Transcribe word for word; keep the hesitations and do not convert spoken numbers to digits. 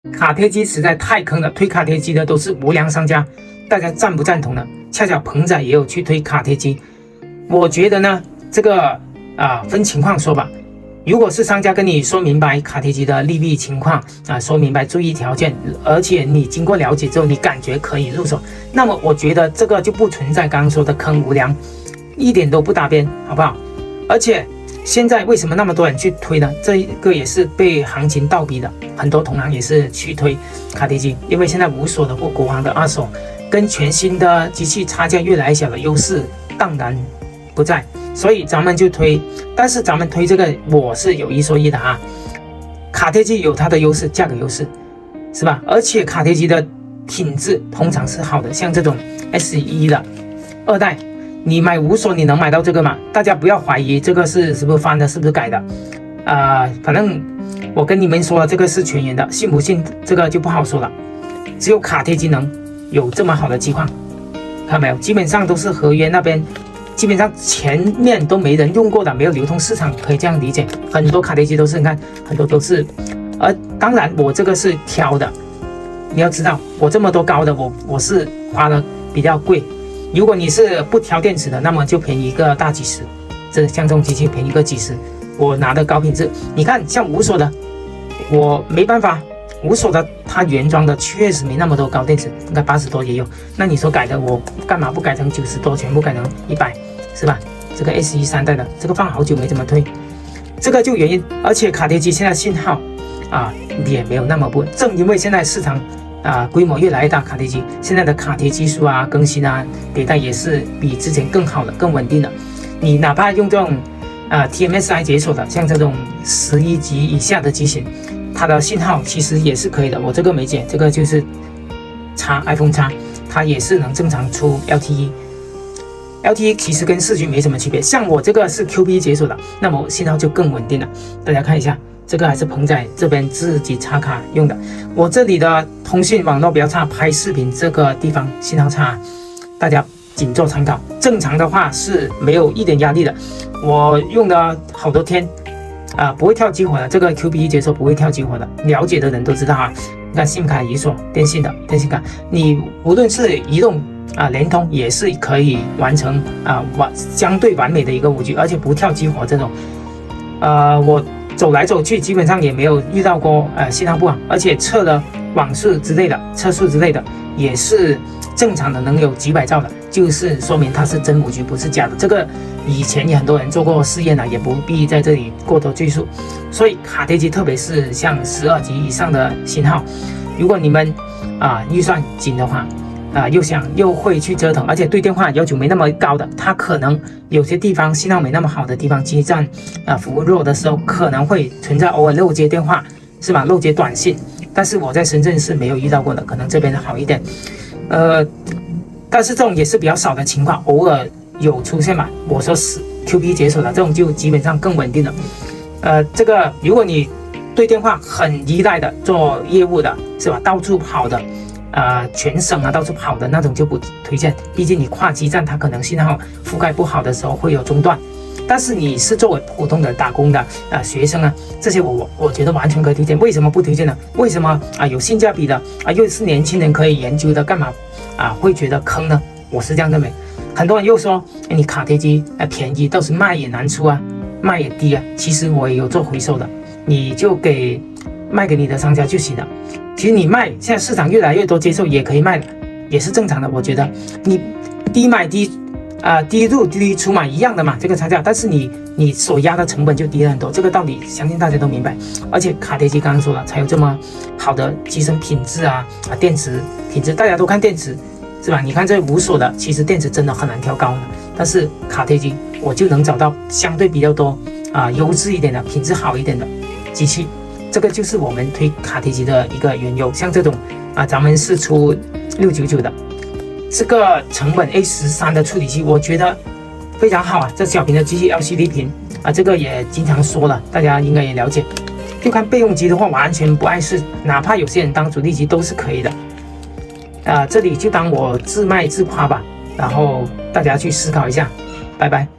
卡贴机实在太坑了，推卡贴机的都是无良商家，大家赞不赞同呢？恰巧鹏仔也有去推卡贴机，我觉得呢，这个啊、呃、分情况说吧。如果是商家跟你说明白卡贴机的利弊情况啊，说明白注意条件，而且你经过了解之后，你感觉可以入手，那么我觉得这个就不存在刚刚说的坑无良，一点都不搭边，好不好？而且现在为什么那么多人去推呢？这个也是被行情倒逼的，很多同行也是去推卡贴机，因为现在无锁的或国行的二手跟全新的机器差价越来越小的优势荡然不在。所以咱们就推，但是咱们推这个我是有一说一的啊，卡贴机有它的优势，价格优势，是吧？而且卡贴机的品质通常是好的，像这种 S 一 的二代，你买无锁你能买到这个吗？大家不要怀疑这个是是不是翻的，是不是改的，啊、呃，反正我跟你们说了，这个是全原的，信不信这个就不好说了。只有卡贴机能有这么好的机况，看到没有？基本上都是合约那边。基本上前面都没人用过的，没有流通市场，可以这样理解。很多卡贴机都是，你看很多都是，而当然我这个是挑的，你要知道我这么多高的，我我是花的比较贵。如果你是不挑电池的，那么就便宜一个大几十，这像这种机器便宜个几十，我拿的高品质。你看像无锁的，我没办法，无锁的它原装的确实没那么多高电池，应该八十多也有。那你说改的，我干嘛不改成九十多，全部改成一百？是吧？这个 S 一 三代的，这个放好久没怎么推，这个就原因。而且卡贴机现在信号啊也没有那么不稳，正因为现在市场啊规模越来越大，卡贴机现在的卡贴技术啊更新啊迭代也是比之前更好的、更稳定的。你哪怕用这种啊 T M S I 解锁的，像这种十一级以下的机型，它的信号其实也是可以的。我这个没解，这个就是X iPhone X，它也是能正常出 L T E。L T E 其实跟四 G 没什么区别，像我这个是 Q P 解锁的，那么信号就更稳定了。大家看一下，这个还是鹏仔这边自己插卡用的。我这里的通信网络比较差，拍视频这个地方信号差，大家仅做参考。正常的话是没有一点压力的。我用了好多天，啊、呃，不会跳激活的。这个 Q P 解锁不会跳激活的，了解的人都知道啊。你看 SIM 卡移锁，电信的电信卡，你无论是移动。啊，联通也是可以完成啊完相对完美的一个五 G， 而且不跳激活这种。呃，我走来走去基本上也没有遇到过呃信号不好，而且测了网速之类的、测速之类的也是正常的，能有几百兆的，就是说明它是真五 G 不是假的。这个以前也很多人做过试验了，也不必在这里过多赘述。所以卡贴机，特别是像十二级以上的信号，如果你们啊预算紧的话。啊，又想又会去折腾，而且对电话要求没那么高的，它可能有些地方信号没那么好的地方，基站啊服务弱的时候，可能会存在偶尔漏接电话，是吧？漏接短信，但是我在深圳是没有遇到过的，可能这边好一点，呃，但是这种也是比较少的情况，偶尔有出现嘛。我说是 Q P 解锁的这种就基本上更稳定了，呃，这个如果你对电话很依赖的，做业务的是吧？到处跑的。呃，全省啊，到处跑的那种就不推荐，毕竟你跨基站，它可能信号覆盖不好的时候会有中断。但是你是作为普通的打工的啊、呃、学生啊，这些我我我觉得完全可以推荐。为什么不推荐呢？为什么啊有性价比的啊又是年轻人可以研究的，干嘛啊会觉得坑呢？我是这样认为。很多人又说，哎，你卡贴机啊便宜，倒是卖也难出啊，卖也低啊。其实我也有做回收的，你就给卖给你的商家就行了。其实你卖，现在市场越来越多接受，也可以卖的，也是正常的。我觉得你低买低啊、呃、低入低出嘛一样的嘛，这个差价，但是你你所压的成本就低了很多，这个道理相信大家都明白。而且卡贴机刚刚说了，才有这么好的机身品质啊啊电池品质，大家都看电池是吧？你看这无锁的，其实电池真的很难调高的，但是卡贴机我就能找到相对比较多啊优质一点的、品质好一点的机器。这个就是我们推卡贴机的一个缘由，像这种啊，咱们是出六九九的，这个成本 A 十三 的处理器，我觉得非常好啊。这小屏的机器 L C D 屏啊，这个也经常说了，大家应该也了解。就看备用机的话，完全不碍事，哪怕有些人当主力机都是可以的。啊，这里就当我自卖自夸吧，然后大家去思考一下，拜拜。